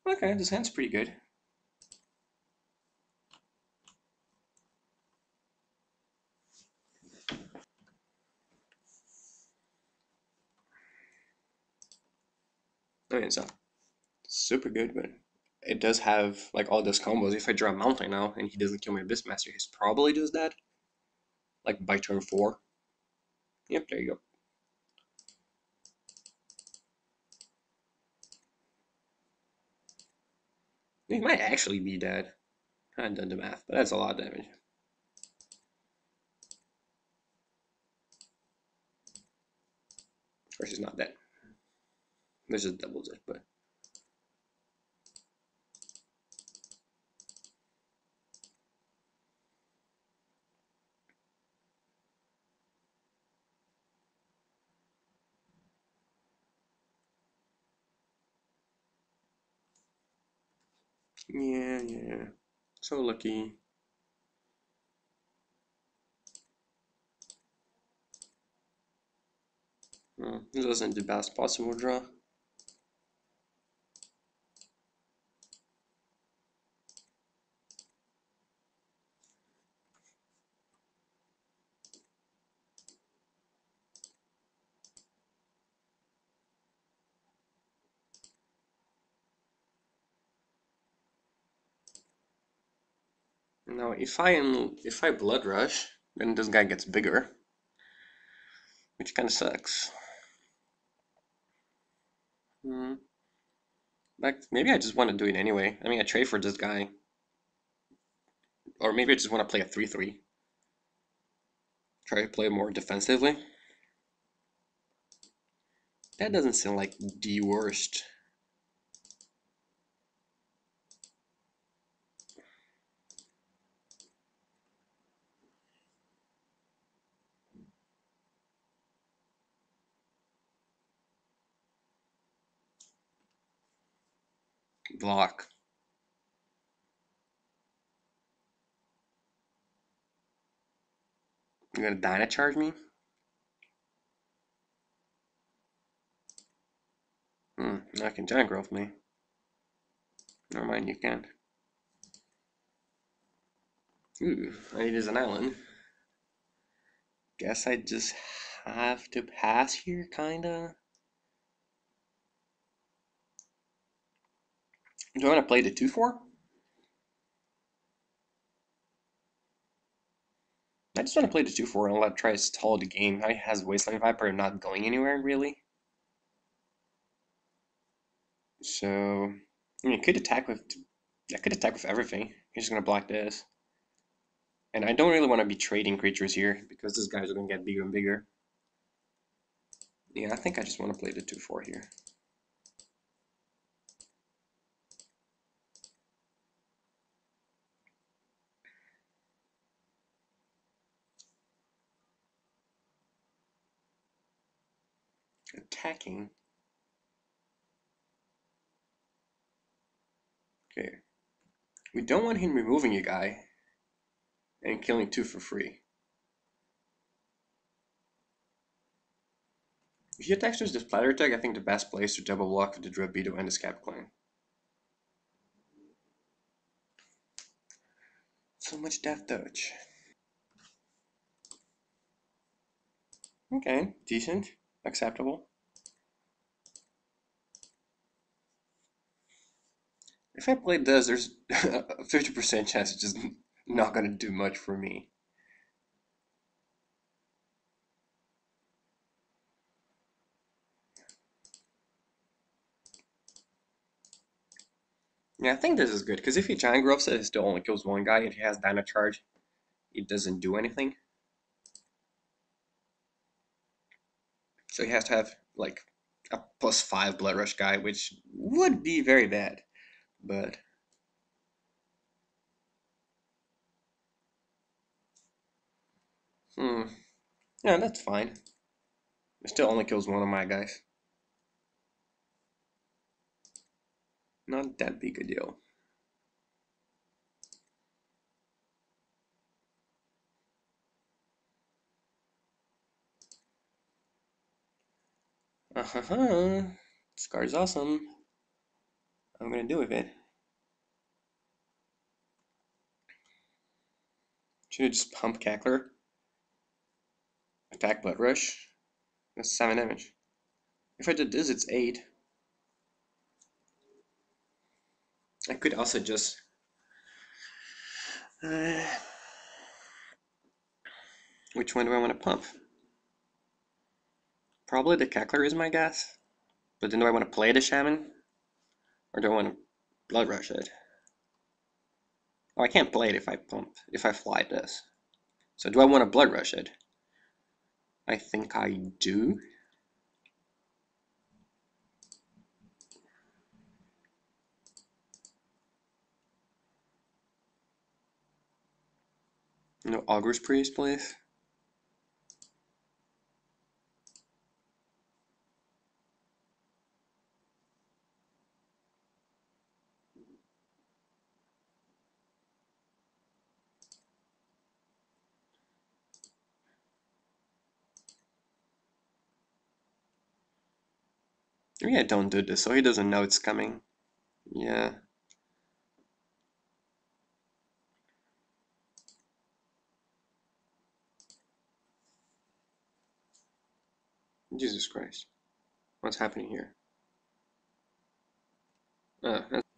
Okay, this hand's pretty good. I mean, it's not super good, but it does have like all those combos. If I draw a mountain now and he doesn't kill my Beastmaster, he's probably does that. Like by turn 4. Yep, there you go. He might actually be dead. I haven't done the math, but that's a lot of damage. Of course, he's not dead. This just doubles it, but yeah. So lucky. Well, this wasn't the best possible draw. Now, if I blood rush, then this guy gets bigger, which kind of sucks. Hmm. Like maybe I just want to do it anyway. I mean, I trade for this guy, or maybe I just want to play a 3/3. Try to play more defensively. That doesn't sound like the worst. Block. You gonna Dyna charge me? I can giant growth me. Never mind, you can't. Ooh, it is an island. Guess I just have to pass here, kinda. Do I want to play the 2/4? I just want to play the 2/4 and let try to stall the game. I has Wasteland Viper not going anywhere really. So I mean, I could attack with everything. He's just gonna block this. And I don't really want to be trading creatures here because this guy's gonna get bigger and bigger. Yeah, I think I just want to play the 2/4 here. Attacking. Okay. We don't want him removing a guy and killing 2 for free. If he attacks us this platter attack, I think the best play is to double block with the Druid and the Scab Clan. So much Death Touch. Okay, decent. Acceptable. If I played this, there's a 50% chance it's just not gonna do much for me. Yeah, I think this is good, because if he giant growths it, it still only kills one guy. If he has Dyna Charge, it doesn't do anything. So he has to have, like, a +5 Blood Rush guy, which would be very bad. But, yeah, that's fine. It still only kills one of my guys. Not that big a deal. Uh-huh. Scar's awesome. I'm gonna do with it. Should I just pump Cackler? Attack Blood Rush? That's 7 damage. If I did this, it's 8. I could also just... which one do I want to pump? Probably the Cackler is my guess. But then do I want to play the Shaman? Or do I want to Blood Rush it? Oh, I can't play it if I fly this. So do I want to Blood Rush it? I think I do. No Augur's Priest, please. Maybe I don't do this so he doesn't know it's coming. Yeah. Jesus Christ. What's happening here?